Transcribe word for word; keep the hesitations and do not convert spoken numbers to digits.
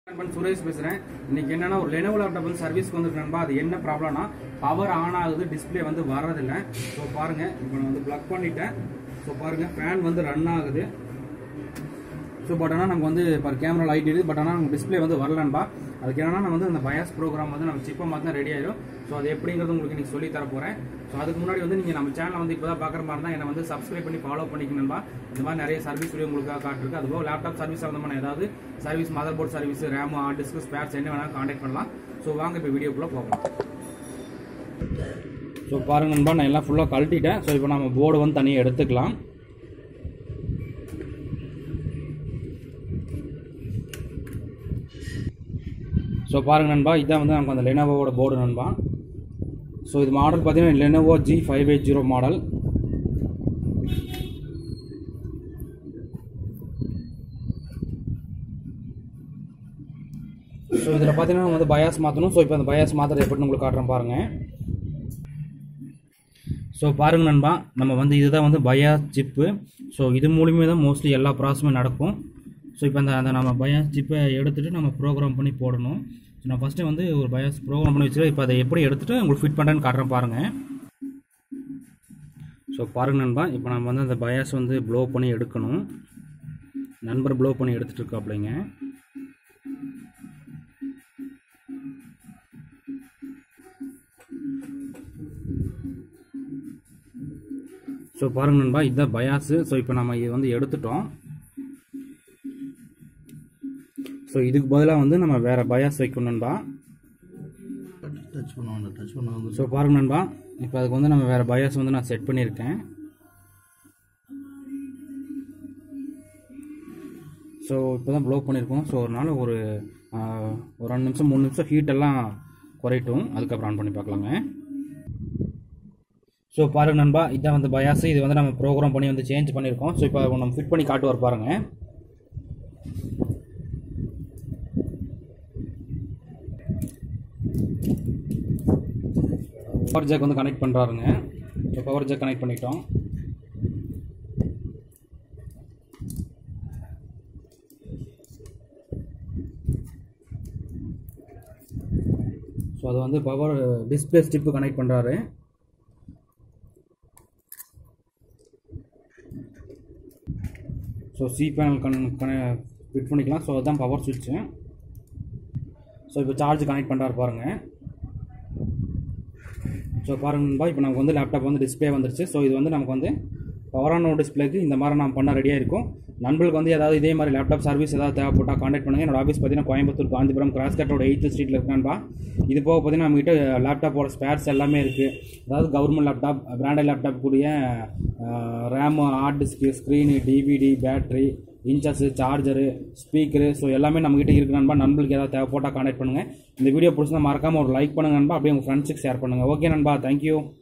சுரேஷ் பேசுறேன். இன்னைக்கு என்னன்னா ஒரு Lenovo லேப்டாப் வந்து சர்வீஸ்க்கு வந்துருக்கேன்பா. அது என்ன ப்ராப்ளம்னா பவர் ஆன் ஆகுது, டிஸ்பிளே வந்து வரதில்லை. ஸோ பாருங்க, இப்போ நான் வந்து பிளக் பண்ணிட்டேன். ஸோ பாருங்க, ஃபேன் வந்து ரன் ஆகுது. ஸோ பட் ஆனால் நமக்கு வந்து இப்போ கேமரா லைட் இருக்குது, பட் ஆனால் நமக்கு டிஸ்பிளே வந்து வரலன்பா. அதுக்கு என்னன்னா நம்ம வந்து அந்த பயாஸ் ப்ரோக்ராம் வந்து நம்ம சிப்பை மாற்றினா ரெடி ஆயிடும். ஸோ அது எப்படிங்கிறது உங்களுக்கு இன்னைக்கு சொல்லி தர போகிறேன். ஸோ அதுக்கு முன்னாடி வந்து நீங்கள் நம்ம சேனலை வந்து இப்போ தான் பார்க்குற மாதிரி தான் என்னை வந்து சப்ஸ்கிரைப் பண்ணி ஃபாலோ பண்ணிக்கணும்பா. இந்த மாதிரி நிறைய சர்வீஸ் வீடியோ உங்களுக்காக காட்டிருக்கு. அதுபோல் லேப்டாப் சர்வீஸ் சம்மந்தமான ஏதாவது service, motherboard service, ram, hard disk, spares என்ன வேணாலும் கான்டாக்ட் பண்ணலாம். ஸோ வாங்க இப்போ வீடியோக்குள்ளே போகலாம். ஸோ பாருங்க நண்பா, நான் எல்லாம் ஃபுல்லாக கழட்டிட்டேன். ஸோ இப்போ நம்ம போர்டு வந்து தனியாக எடுத்துக்கலாம். ஸோ பாருங்க நண்பா, இதான் வந்து நமக்கு அந்த லெனோவோட போர்டு நண்பா. ஸோ இது மாடல் பார்த்தீங்கன்னா Lenovo G five eight zero model. So இதில் பார்த்தீங்கன்னா நம்ம வந்து பயாஸ் மாற்றணும். ஸோ இப்போ அந்த பயாஸ் மாற்றுறது எப்படின்னு உங்களுக்கு காட்டுறேன் பாருங்கள். ஸோ பாருங்க நண்பா, நம்ம வந்து இதுதான் வந்து பயாஸ் சிப்பு. ஸோ இது மூலியமே தான் மோஸ்ட்லி எல்லா ப்ராசஸுமே நடக்கும். ஸோ இப்போ அந்த அந்த நம்ம பயாஸ் சிப்பை எடுத்துகிட்டு நம்ம ப்ரோக்ராம் பண்ணி போடணும். ஸோ நான் ஃபஸ்ட்டு வந்து ஒரு பயாஸ் ப்ரோக்ராம் பண்ணி வச்சுருக்கேன். இப்போ அதை எப்படி எடுத்துகிட்டு உங்களுக்கு ஃபிட் பண்ணுறேன்னு காட்டுறேன் பாருங்கள். ஸோ பாருங்கள் நண்பா, இப்போ நம்ம வந்து அந்த பயாஸ் வந்து ப்ளோ பண்ணி எடுக்கணும். நண்பர் ப்ளோ பண்ணி எடுத்துகிட்டு இருக்காப்லைங்க. ஸோ பாருங்கள் நண்பா, இதுதான் பயாஸு. ஸோ இப்போ நம்ம இது வந்து எடுத்துட்டோம். ஸோ இதுக்கு பதிலாக வந்து நம்ம வேறு பயாஸ் வைக்கணும் நண்பா. ஸோ பாருங்க நண்பா, இப்போ அதுக்கு வந்து நம்ம வேறு பயாஸ் வந்து நான் செட் பண்ணியிருக்கேன். ஸோ இப்போ தான் ப்ளோ பண்ணியிருக்கோம். ஸோ ஒரு நாள் ஒரு ஒரு ரெண்டு நிமிஷம் மூணு நிமிஷம் ஹீட்டெல்லாம் குறையட்டும், அதுக்கப்புறம் ஆன் பண்ணி பார்க்கலாங்க. ஸோ பாருங்க நண்பா, இதான் வந்து பயாஸ். இது வந்து நம்ம ப்ரோக்ராம் பண்ணி வந்து சேஞ்ச் பண்ணியிருக்கோம். ஸோ இப்போ நம்ம ஃபிட் பண்ணி காட்டுவார் பாருங்கள். பவர் ஜாக் வந்து கனெக்ட் பண்ணுறாருங்க. ஸோ பவர் ஜாக் கனெக்ட் பண்ணிட்டோம். ஸோ அது வந்து பவர் டிஸ்பிளே ஸ்டிப்பு கனெக்ட் பண்ணுறாரு. ஸோ சி பேனல் கன் கன ஃபிட் பண்ணிக்கலாம். ஸோ அதுதான் பவர் சுவிட்சு. ஸோ இப்போ சார்ஜ் கனெக்ட் பண்ணுறாரு பாருங்கள். ஸோ பாருங்கப்பா, இப்போ நமக்கு வந்து லேப்டாப் வந்து டிஸ்பிளே வந்துருச்சு. ஸோ இது வந்து நமக்கு வந்து பவரான டிஸ்பிளேக்கு இந்த மாதிரி நம்ம பண்ண ரெடியாக இருக்கும். நண்பர்களுக்கு வந்து ஏதாவது இதே மாதிரி லேப்டாப் சர்வீஸ் ஏதாவது தேவைப்பட்டால் கான்டாக்ட் பண்ணுங்கள். என்னோட ஆஃபீஸ் பார்த்தீங்கன்னா கோயம்புத்தூர் காந்திபுரம் கிராஸ் கட்டோட எயித்து ஸ்ட்ரீட்டில் இருக்கான்பா. இது போக பார்த்தீங்கன்னா நம்மகிட்ட லேப்டாப்போட ஸ்பேர்ஸ் எல்லாமே இருக்குது. அதாவது கவர்மெண்ட் லேப்டாப், பிராண்டட் லேப்டாப் கூடிய ram, hard disk, screen, DVD, battery, inches, charger, speaker, so எல்லாமே நம்மகிட்ட இருக்குது நண்பா. நண்பர்களுக்கு ஏதாவது தேவைப்பட்டால் கான்டாக்ட் பண்ணுங்கள். இந்த வீடியோ பிடிச்சிருந்தா மறக்காமல் ஒரு லைக் பண்ணுங்க நண்பா. அப்படியே உங்கள் ஃப்ரெண்ட்ஸுக்கு ஷேர் பண்ணுங்கள். ஓகே நண்பா, தேங்க்யூ.